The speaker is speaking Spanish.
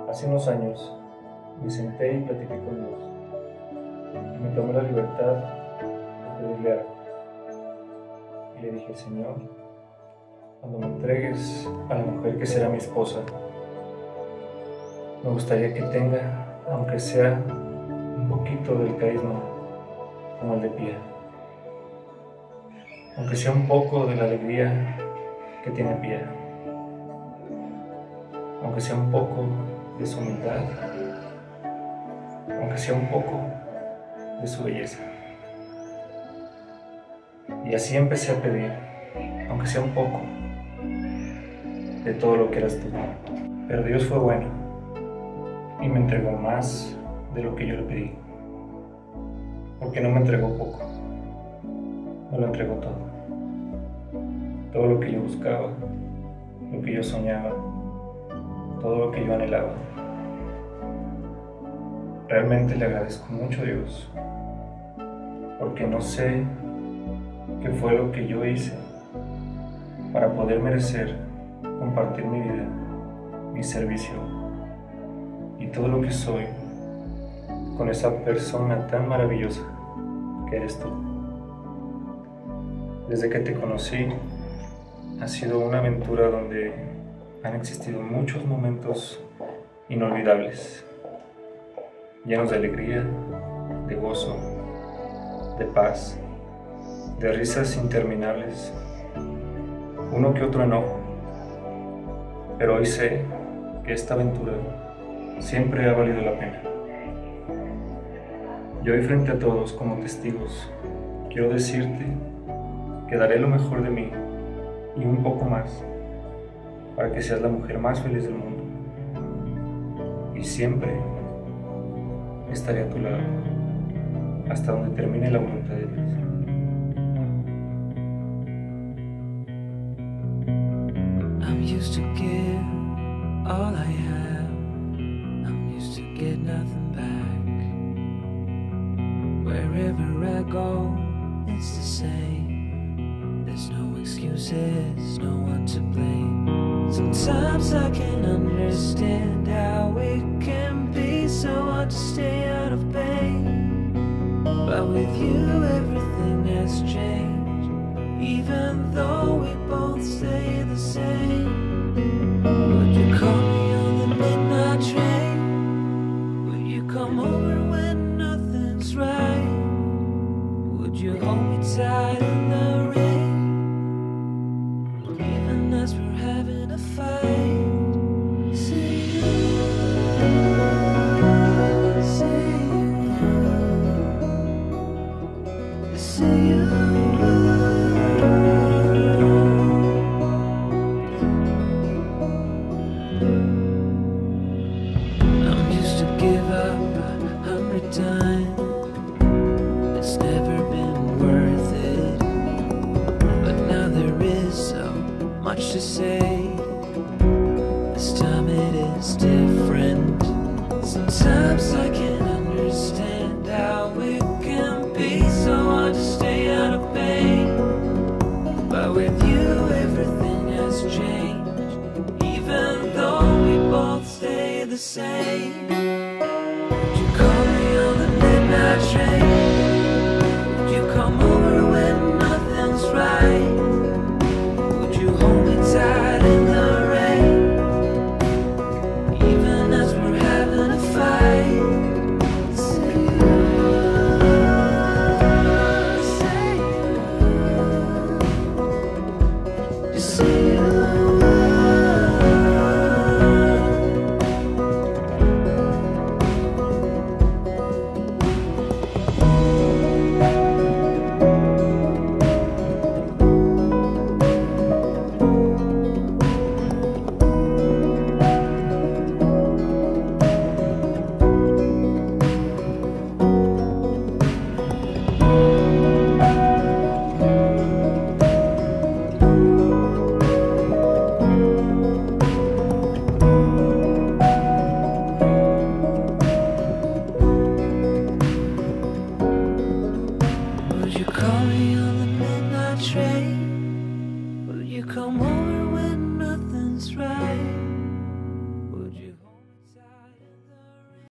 Hace unos años me senté y platiqué con Dios y me tomé la libertad de pedirle algo. Y le dije: Señor, cuando me entregues a la mujer que será mi esposa, me gustaría que tenga, aunque sea un poquito del carisma como el de Pía, aunque sea un poco de la alegría que tiene Pía, aunque sea un poco de su humildad, aunque sea un poco de su belleza. Y así empecé a pedir, aunque sea un poco, de todo lo que eras tú. Pero Dios fue bueno y me entregó más de lo que yo le pedí, porque no me entregó poco, me lo entregó todo. Todo lo que yo buscaba, lo que yo soñaba, todo lo que yo anhelaba. Realmente le agradezco mucho a Dios, porque no sé qué fue lo que yo hice para poder merecer compartir mi vida, mi servicio y todo lo que soy con esa persona tan maravillosa que eres tú. Desde que te conocí, ha sido una aventura donde han existido muchos momentos inolvidables, llenos de alegría, de gozo, de paz, de risas interminables, uno que otro enojo. Pero hoy sé que esta aventura siempre ha valido la pena. Y hoy, frente a todos como testigos, quiero decirte que daré lo mejor de mí y un poco más para que seas la mujer más feliz del mundo. Y siempre estaré a tu lado hasta donde termine la voluntad de Dios. I'm used to give all I have. I'm used to get nothing back. Wherever I go, it's the same. There's no excuses, no one to blame. Sometimes I can't understand how it can be so hard to stay out of pain. But with you everything has changed, even though we both stay the same. Would you call me on the midnight train? Would you come over when nothing's right? Would you hold me tight in the rain, even as we're having a fight? Say you, say you. I'm used to give up 100 times. It's never been worth it, but now there is so much to say. This time it is different. Sometimes I can't understand how it can be so hard to stay out of pain. But with you everything has changed, even though we both stay the same. Would you call me on the midnight train? Would you come over when nothing's right? Would you hold me tight in the rain, even as we're having a fight? Say you, just say you. Would you call me on the midnight train? Will you come over when nothing's right?